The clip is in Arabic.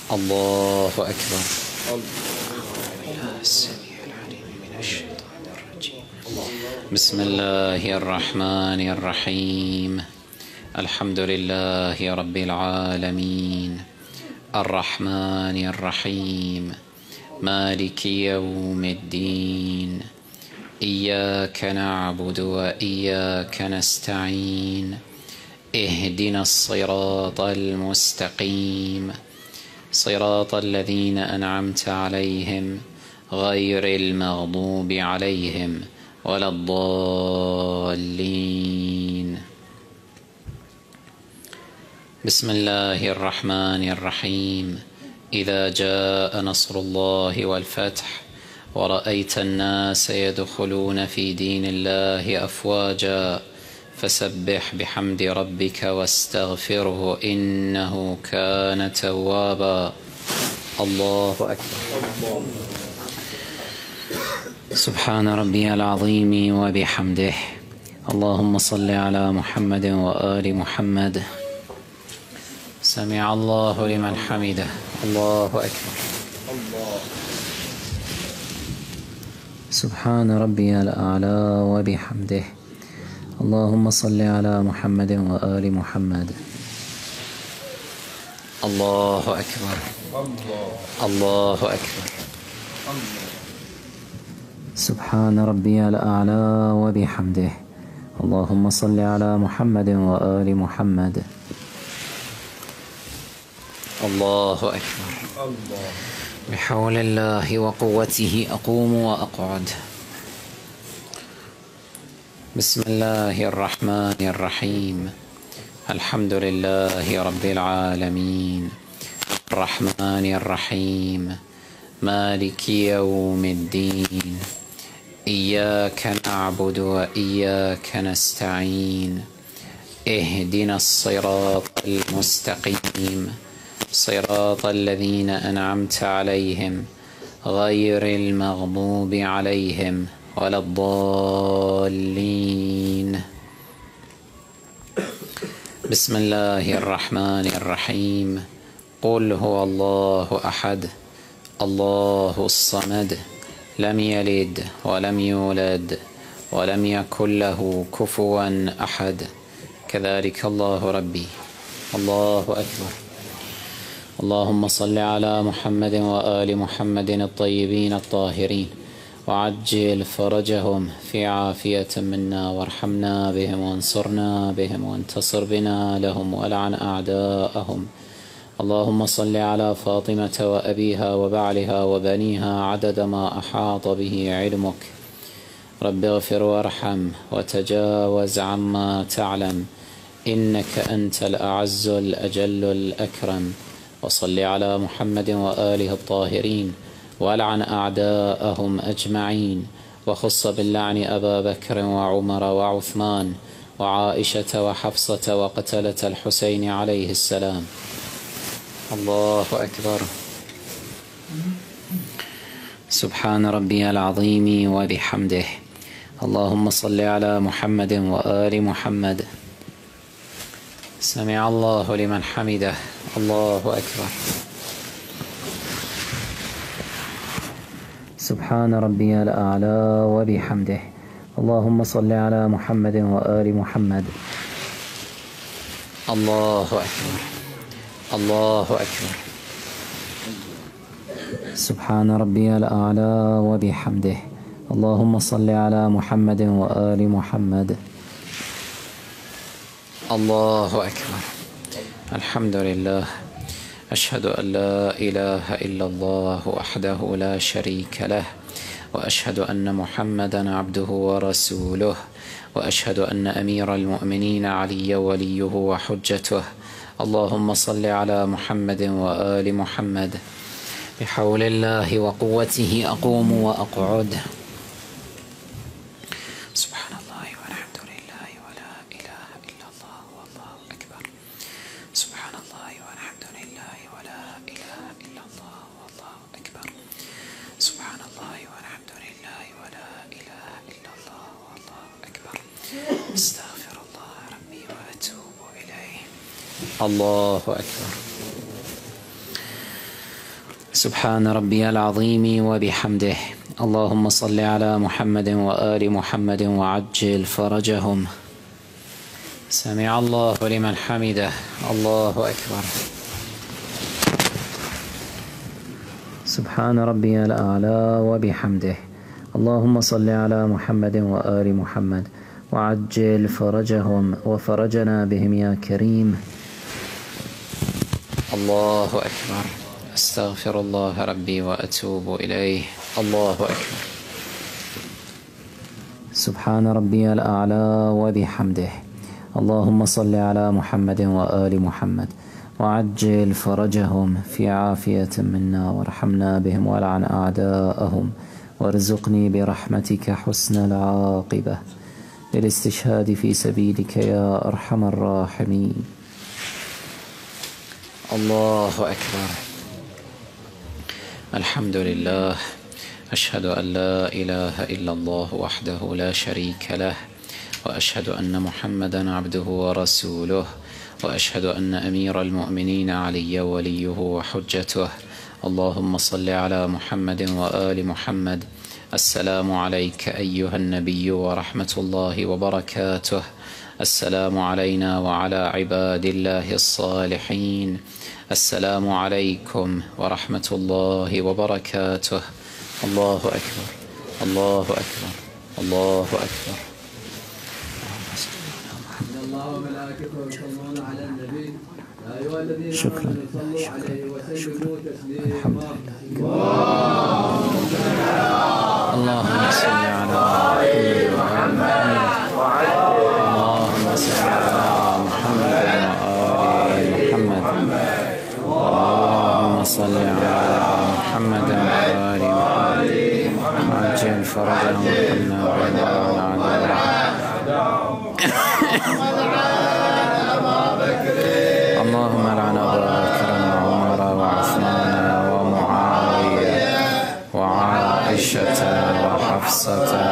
الله أكبر. السميع العليم من الشيطان الرجيم. بسم الله الرحمن الرحيم. الحمد لله رب العالمين الرحمن الرحيم مالك يوم الدين. إياك نعبد وإياك نستعين. اهدنا الصراط المستقيم صراط الذين أنعمت عليهم غير المغضوب عليهم ولا الضالين. بسم الله الرحمن الرحيم. إذا جاء نصر الله والفتح ورأيت الناس يدخلون في دين الله أفواجا فسبح بحمد ربك واستغفره إنه كان توابا. الله أكبر. سبحان ربي العظيم وبحمده. اللهم صل على محمد وآل محمد. سمع الله لمن حمده. الله أكبر. سبحان ربي الأعلى وبحمده. اللهم صل على محمد وآل محمد. الله أكبر. الله أكبر. سبحان ربي الأعلى وبحمده. اللهم صل على محمد وآل محمد. الله أكبر. بحول الله وقوته أقوم وأقعد. بسم الله الرحمن الرحيم. الحمد لله رب العالمين الرحمن الرحيم مالك يوم الدين. إياك نعبد وإياك نستعين. اهدنا الصراط المستقيم صراط الذين أنعمت عليهم غير المغضوب عليهم ولا الضالين. بسم الله الرحمن الرحيم. قل هو الله أحد الله الصمد لم يلد ولم يولد ولم يكن له كفوا أحد. كذلك الله ربي. الله أكبر. اللهم صل على محمد وآل محمد الطيبين الطاهرين وعجل فرجهم في عافية منا وارحمنا بهم وانصرنا بهم وانتصر بنا لهم والعن أعداءهم. اللهم صل على فاطمة وأبيها وبعلها وبنيها عدد ما أحاط به علمك. رب اغفر وارحم وتجاوز عما تعلم إنك أنت الأعز الأجل الأكرم. وصل على محمد وآله الطاهرين والعن أعداءهم أجمعين وخص باللعن أبا بكر وعمر وعثمان وعائشة وحفصة وقتلة الحسين عليه السلام. الله أكبر. سبحان ربي العظيم وبحمده. اللهم صل على محمد وآل محمد. سمع الله لمن حمده. الله أكبر. سبحان ربي الأعلى وبحمده. اللهم صل على محمد وآل محمد. الله أكبر. الله أكبر. سبحان ربي الأعلى وبحمده. اللهم صل على محمد وآل محمد. الله أكبر. الحمد لله. أشهد أن لا إله إلا الله وحده لا شريك له وأشهد أن محمدا عبده ورسوله وأشهد أن أمير المؤمنين علي وليه وحجته. اللهم صل على محمد وآل محمد. بحول الله وقوته أقوم وأقعد. سبحان الله والحمد لله ولا إله إلا الله والله أكبر. سبحان الله والحمد لله ولا إله إلا الله والله أكبر. سبحان الله والحمد لله ولا إله إلا الله والله أكبر. استغفر الله ربي وأتوب إليه. الله أكبر. سبحان ربي العظيم وبحمده. اللهم صل على محمد وآل محمد وعجل فرجهم. سمع الله لمن حمده. الله أكبر. سبحان ربي الأعلى وبحمده. اللهم صل على محمد وآل محمد وعجل فرجهم وفرجنا بهم يا كريم. الله أكبر. أستغفر الله ربي وأتوب إليه. الله أكبر. سبحان ربي الأعلى وبحمده. اللهم صل على محمد وآل محمد وعجل فرجهم في عافية منا وارحمنا بهم والعن أعداءهم وارزقني برحمتك حسن العاقبة للاستشهاد في سبيلك يا أرحم الراحمين. الله أكبر. الحمد لله. أشهد أن لا إله إلا الله وحده لا شريك له، وأشهد أن محمدا عبده ورسوله، وأشهد أن أمير المؤمنين علي وليه وحجته. اللهم صل على محمد وآل محمد. السلام عليك أيها النبي ورحمة الله وبركاته. السلام علينا وعلى عباد الله الصالحين. السلام عليكم ورحمة الله وبركاته. الله أكبر. الله أكبر. الله أكبر. الله وملائكته يصلون على النبي يا أيها الذين شكرا. آمنوا صلوا عليه وسلموا تسليما. اللهم صل على محمد اللهم صل على محمد وآل محمد. اللهم صل على محمد وآل محمد وعجل فرجهم اللهم لعن أبا بكر وعمر وعثمان ومعاوية وعائشة وحفصة